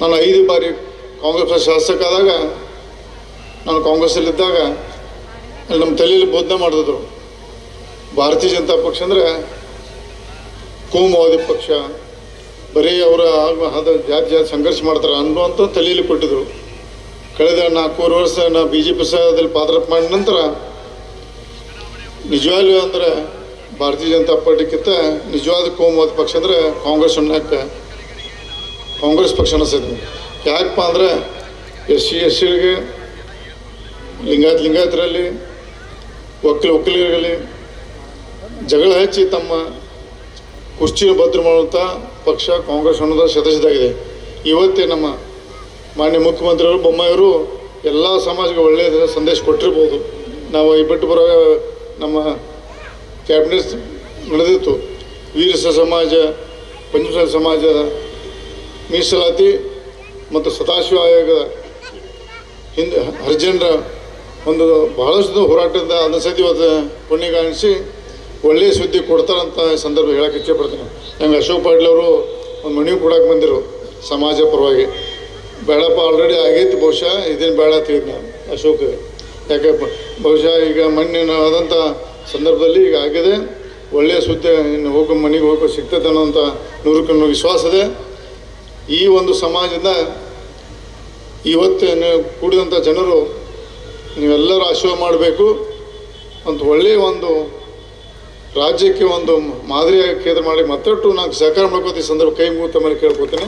ನಾನು 5 ಬಾರಿ ಕಾಂಗ್ರೆಸ್ ಶಾಸಕ ಆದಾಗ, ನಾನು ಕಾಂಗ್ರೆಸ್ಸಲ್ಲಿದ್ದಾಗ ಅಲ್ಲಿ ನಮ್ಮ ತಲೆಯಲ್ಲಿ ಬೋಧನೆ ಮಾಡ್ತಿದ್ರು, ಭಾರತೀಯ ಜನತಾ ಪಕ್ಷ ಅಂದರೆ ಕೋಮುವಾದಿ ಪಕ್ಷ, ಬರೀ ಅವರ ಜಾತಿ ಸಂಘರ್ಷ ಮಾಡ್ತಾರೆ ಅನ್ನುವಂಥ ತಲೆಯಲ್ಲಿ ಕೊಟ್ಟಿದ್ರು. ಕಳೆದ 4 ವರ್ಷ ನಾ BJP ಸಹದಲ್ಲಿ ಪಾದರೂಪ ಮಾಡಿದ ನಂತರ ನಿಜವಾಗ್ಲೂ ಅಂದರೆ ಭಾರತೀಯ ಜನತಾ ಪಾರ್ಟಿಗಿಂತ ನಿಜವಾದ ಕೋಮುವಾದಿ ಪಕ್ಷ ಅಂದರೆ ಕಾಂಗ್ರೆಸ್ ಕಾಂಗ್ರೆಸ್ ಪಕ್ಷ ಅನಿಸ್ತದೆ. ಯಾಕಪ್ಪ ಅಂದರೆ SC/STಗೆ, ಲಿಂಗಾಯತರಲ್ಲಿ, ಒಕ್ಕಲಿಗರಲ್ಲಿ ಜಗಳ ಹಚ್ಚಿ ತಮ್ಮ ಕುರ್ಚಿನ ಭದ್ರ ಮಾಡುವಂಥ ಪಕ್ಷ ಕಾಂಗ್ರೆಸ್ ಅನ್ನೋದು ಸದಸ್ಯದಾಗಿದೆ. ಇವತ್ತೇ ನಮ್ಮ ಮಾನ್ಯ ಮುಖ್ಯಮಂತ್ರಿಯವರು ಬೊಮ್ಮಾಯಿಯವರು ಎಲ್ಲ ಸಮಾಜಕ್ಕೆ ಒಳ್ಳೆಯ ಸಂದೇಶ ಕೊಟ್ಟಿರ್ಬೋದು. ನಾವು ಈ ಬಿಟ್ಟು ಬರೋ ನಮ್ಮ ಕ್ಯಾಬಿನೆಟ್ ನಡೆದಿತ್ತು, ವೀರಸ ಸಮಾಜ, ಪಂಚಮಸಾಲಿ ಸಮಾಜದ ಮೀಸಲಾತಿ ಮತ್ತು ಸದಾಶಿವ ಆಯೋಗದ ಹಿಂದೆ ಹರಿಜನರ ಒಂದು ಬಹಳಷ್ಟು ಹೋರಾಟದಿಂದ ಅದನ್ನ ಸತಿ ಇವತ್ತು ಪುಣ್ಯಗಾಣಿಸಿ ಒಳ್ಳೆಯ ಸುದ್ದಿ ಕೊಡ್ತಾರಂತ ಸಂದರ್ಭ ಹೇಳಕ್ಕೆ ಇಚ್ಛೆಪಡ್ತೀನಿ. ನಂಗೆ ಅಶೋಕ್ ಪಾಟೀಲ್ ಅವರು ಒಂದು ಮನವಿ ಕೊಡಕ್ಕೆ ಬಂದಿರು ಸಮಾಜ ಪರವಾಗಿ. ಬೇಡಪ್ಪ, ಆಲ್ರೆಡಿ ಆಗೈತಿ, ಬಹುಶಃ ಇದೇನು ಬೇಡ ತಿಳಿದು ನಾನು ಅಶೋಕ್. ಯಾಕೆ ಬಹುಶಃ ಈಗ ಮಣ್ಣಿನ ಆದಂಥ ಸಂದರ್ಭದಲ್ಲಿ ಈಗ ಆಗಿದೆ, ಒಳ್ಳೆಯ ಸುದ್ದಿ ಇನ್ನು ಹೋಗೋ ಮನೆಗೆ ಹೋಗೋ ಸಿಗ್ತದೆ ಅನ್ನೋಂಥ 100% ವಿಶ್ವಾಸ ಇದೆ. ಈ ಒಂದು ಸಮಾಜದಿಂದ ಇವತ್ತು ಕೂಡಿದಂಥ ಜನರು ನೀವೆಲ್ಲರೂ ಆಶೀರ್ವಾದ ಮಾಡಬೇಕು ಅಂತ ಒಳ್ಳೆಯ ಒಂದು ರಾಜ್ಯಕ್ಕೆ ಒಂದು ಮಾದರಿಯಾಗಿ ಕೇಂದ್ರ ಮಾಡಿ ಮತ್ತಷ್ಟು ನಾನು ಸಹಕಾರ ಮಾಡ್ಕೋತಿ ಸಂದರ್ಭ ಕೈ ಮುಗಿತ ಮೇಲೆ ಕೇಳ್ಕೊತೀನಿ.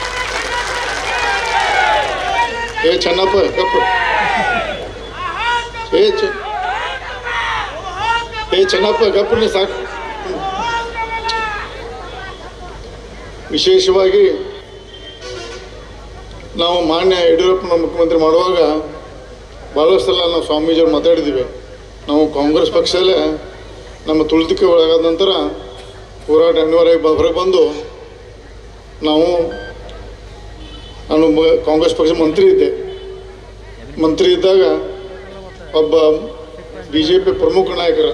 ಚೆನ್ನಪ್ಪ ಕಪ್ಪ ಚೆನ್ನಪ್ಪ ಗಪ್ಪನೇ ಸಾಕು. ವಿಶೇಷವಾಗಿ ನಾವು ಮಾನ್ಯ ಯಡಿಯೂರಪ್ಪನ ಮುಖ್ಯಮಂತ್ರಿ ಮಾಡುವಾಗ ಭಾಳಷ್ಟು ಸಲ ನಾವು ಸ್ವಾಮೀಜಿಯವ್ರು ಮಾತಾಡಿದ್ದೀವಿ. ನಾವು ಕಾಂಗ್ರೆಸ್ ಪಕ್ಷದಲ್ಲೇ ನಮ್ಮ ತುಳಿತಕ್ಕೆ ಒಳಗಾದ ನಂತರ ಹೋರಾಟ ಅನಿವಾರ್ಯವಾಗಿ ಹೊರಗೆ ಬಂದು ನಾನು ಕಾಂಗ್ರೆಸ್ ಪಕ್ಷ ಮಂತ್ರಿ ಇದ್ದಾಗ ಒಬ್ಬ BJP ಪ್ರಮುಖ ನಾಯಕರು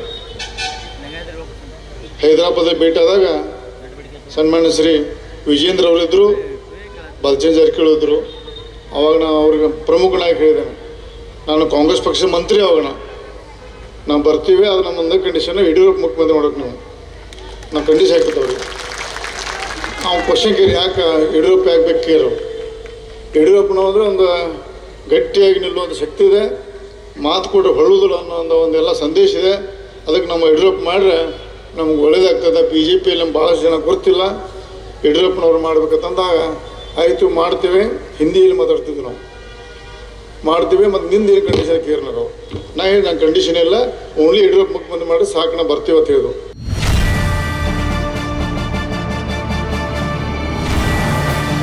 ಹೈದರಾಬಾದಲ್ಲಿ ಭೇಟಿಯಾದಾಗ ಸನ್ಮಾನ್ಯ ಶ್ರೀ ವಿಜೇಂದ್ರ ಅವರಿದ್ದರು, ಬಲ್ಚೇಂದ್ರ ಜಾರಕಿಹೊಳಿ ಇದ್ದರು. ಅವಾಗ ನಾನು ಅವ್ರಿಗೆ ಪ್ರಮುಖ ನಾಯಕ ಹೇಳಿದ್ದೇನೆ, ನಾನು ಕಾಂಗ್ರೆಸ್ ಪಕ್ಷದ ಮಂತ್ರಿ, ಅವಾಗ ನಾವು ಬರ್ತೀವಿ, ಅದು ನಮ್ಮ ಒಂದೇ ಕಂಡೀಷನ್, ಯಡಿಯೂರಪ್ಪ ಮುಖ್ಯಮಂತ್ರಿ ಮಾಡೋಕೆ ನಾವು ಕಂಡೀಷನ್ ಹಾಕಿರ್ತವ್ರಿ. ನಾವು ಕ್ವಶನ್ ಕೇಳಿ ಯಾಕೆ ಯಡಿಯೂರಪ್ಪ ಯಾಕೆ ಬೇಕು ಕೇರು. ಯಡಿಯೂರಪ್ಪನವ್ರೆ ಒಂದು ಗಟ್ಟಿಯಾಗಿ ನಿಲ್ಲುವಂಥ ಶಕ್ತಿ ಇದೆ, ಮಾತು ಕೊಟ್ಟು ಹೊಳ್ಳುವುದಿಲ್ಲ ಅನ್ನೋ ಒಂದೆಲ್ಲ ಸಂದೇಶ ಇದೆ. ಅದಕ್ಕೆ ನಮ್ಮ ಯಡಿಯೂರಪ್ಪ ಮಾಡಿದ್ರೆ ನಮ್ಗೆ ಒಳ್ಳೇದಾಗ್ತದೆ. BJPಯಲ್ಲಿ ನಮ್ಗೆ ಭಾಳಷ್ಟು ಜನ ಗೊತ್ತಿಲ್ಲ, ಯಡಿಯೂರಪ್ಪನವ್ರು ಮಾಡ್ಬೇಕಂತಂದಾಗ ಆಯಿತು ಮಾಡ್ತೀವಿ, ಹಿಂದಿಯಲ್ಲಿ ಮಾತಾಡ್ತಿದ್ವಿ ನಾವು, ಮಾಡ್ತೀವಿ. ಮತ್ತು ನಿಂದು ಏನು ಕಂಡೀಷನ್ ಕೇರ್ ನಾವು ಹೇಳಿ, ನಂಗೆ ಕಂಡೀಷನ್ ಇಲ್ಲ, ಓನ್ಲಿ ಯಡಿಯೂರಪ್ಪ ಮುಖ್ಯಮಂತ್ರಿ ಮಾಡಿ ಸಾಕು, ನಾವು ಬರ್ತೀವಿ ಅಂತ ಹೇಳಿದ್ರು.